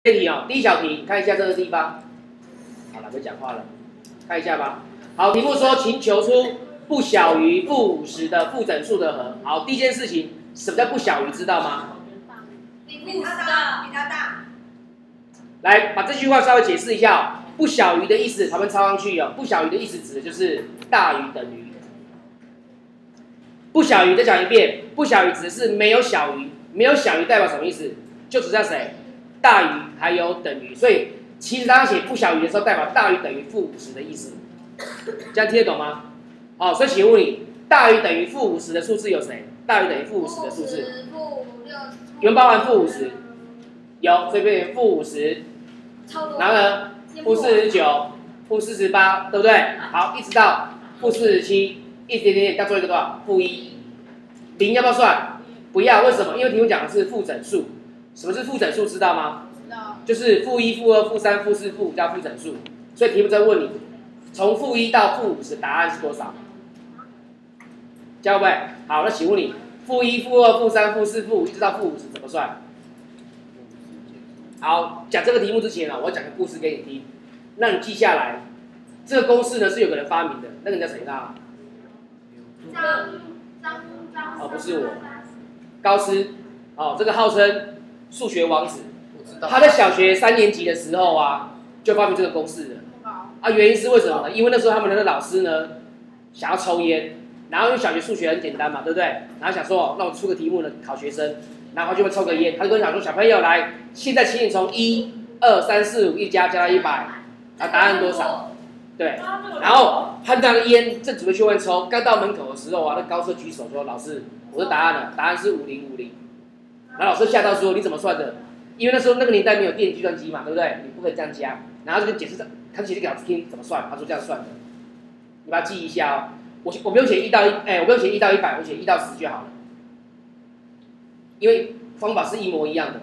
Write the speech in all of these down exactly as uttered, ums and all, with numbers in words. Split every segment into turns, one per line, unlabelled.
这题哦，第一小题，看一下这个地方。好了，别讲话了，看一下吧。好，题目说，请求出不小于负五十的负整数的和。好，第一件事情，什么叫不小于，知道吗？
比它大，比它大。
来，把这句话稍微解释一下、哦。不小于的意思，旁边抄上去哦。不小于的意思指的就是大于等于。不小于再讲一遍，不小于指的是没有小于，没有小于代表什么意思？就指向谁？大于还有等于，所以其实当写不小于的时候，代表大于等于负五十的意思。这样听得懂吗？好、哦，所以请问你，大于等于负五十的数字有谁？大于等于负五十的数字？
负六。
有没有包含负五十？有，所以变成负五十。然后呢？负四十九，负四十八，对不对？好，一直到负四十七，一点点点，要做一个多少？负一。零要不要算？不要，为什么？因为题目讲的是负整数。什么是负整数？知道吗？
知道。
就是负一、负二、负三、负四、负五加负整数。所以题目在问你，从负一到负五十，答案是多少？这样会不会？好，那请问你，负一、负二、负三、负四、负五，一直到负五十怎么算？好，讲这个题目之前呢，我要讲个故事给你听，让你记下来。这个公式呢是有个人发明的，那个人叫谁呢？
张张张。
哦，不是我，高斯。哦，这个号称数学王子。他在小学三年级的时候啊，就发明这个公式了。啊，原因是为什么呢？因为那时候他们的老师呢想要抽烟，然后因为小学数学很简单嘛，对不对？然后想说，那我出个题目呢考学生，然后他就会抽个烟。他就跟想说，小朋友来，现在请你从一、二、三、四、五一加加到一百，啊，答案多少？对。然后他拿个烟正准备去外面抽，刚到门口的时候啊，那高斯举手说：“老师，我的答案呢？答案是五零五零。”然后老师吓到说：“你怎么算的？”因为那时候那个年代没有电子计算机嘛，对不对？你不可以这样加。然后就跟解释，他解释给老师听怎么算。他说这样算的，你把它记一下哦。我我不用写一到一，哎，我不用写一到一百，我写一到十就好了。因为方法是一模一样的。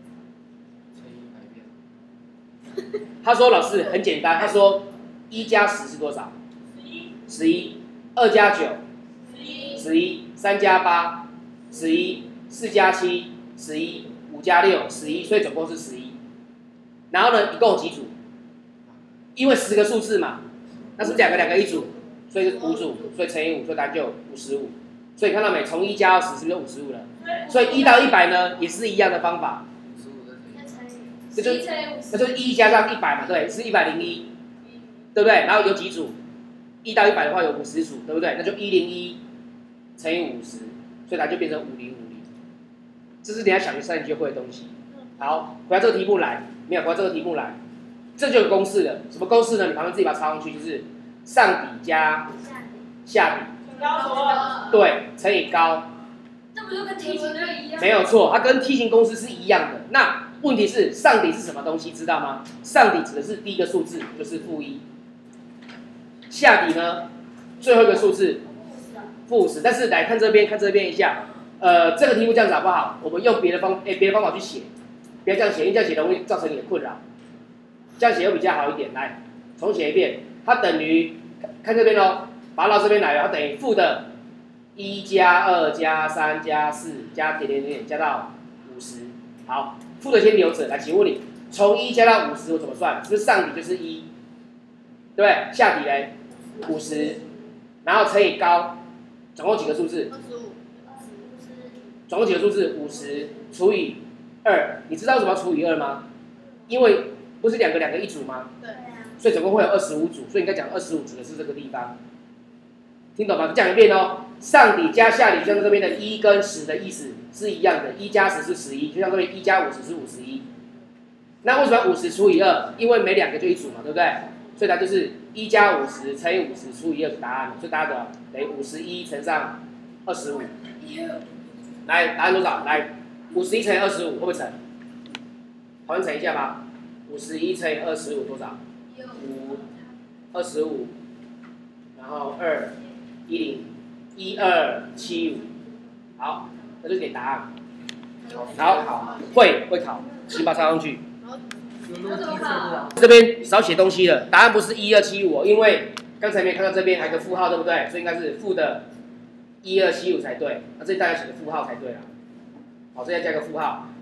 他说老师很简单，他说一加十是多少？十一。十一。二加九？十一。十一。三加八？十一。四加七？十一。五加六，十一，所以总共是十一。然后呢，一共有几组？因为十个数字嘛，那是两个两个一组，所以是五组，所以乘以五，所以答案就五十五。所以看到没？从一加到十，是不是五十五了？所以一到一百呢，也是一样的方法。这就那就是一加上一百嘛，对，是一百零一，对不对？然后有几组？一到一百的话有五十组，对不对？那就一零一乘以五十，所以它就变成五零五。这是等一下小学三年级就会的东西。好，回到这个题目来，没有回到这个题目来，这就有公式了。什么公式呢？你旁边自己把它抄上去，就是上底加下底，对，乘以高。
这不就跟梯形一样？
没有错，它跟梯形公式是一样的。那问题是上底是什么东西？知道吗？上底指的是第一个数字，就是负一。下底呢，最后一个数字负五十。但是来看这边，看这边一下。呃，这个题目这样子好不好？我们用别的方，哎，别的方法去写，不要这样写，因为这样写容易造成你的困扰。这样写会比较好一点。来，重写一遍，它等于，看这边哦，把它到这边来，它等于负的一加二加三加四加点点点加到五十。好，负的先留着。来，请问你，从一加到五十我怎么算？是不是上底就是一，对不对？下底嘞五十，然后乘以高，总共几个数字？总共几个数字？五十除以二，你知道为什么要除以二吗？因为不是两个两个一组吗？对啊。所以总共会有二十五组，所以应该讲二十五指的是这个地方，听懂吗？讲一遍哦，上底加下底，就像这边的一跟十的意思是一样的，一加十是十一，就像这边一加五十是五十一。那为什么五十除以二？因为每两个就一组嘛，对不对？所以它就是一加五十乘以五十除以二是答案，所以答案的等于五十一乘上二十五。来，答案多少？来，五十一乘以二十五会不会乘？好像乘一下吧。五十一乘以二十五多少？五，二十五，然后二，一零，一二七五。好，那就给答案。好，会会考，请把它抄上去。这边少写东西了，答案不是一二七五，因为刚才没看到这边还有个负号，对不对？所以应该是负的。一二七五才对，那这里大家写个负号才对啦。好，这里加个负号，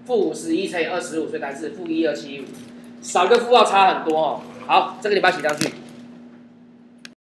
负五十一乘以二十五，所以答案是负一二七五，少一个负号差很多哦。好，这个你把它写上去。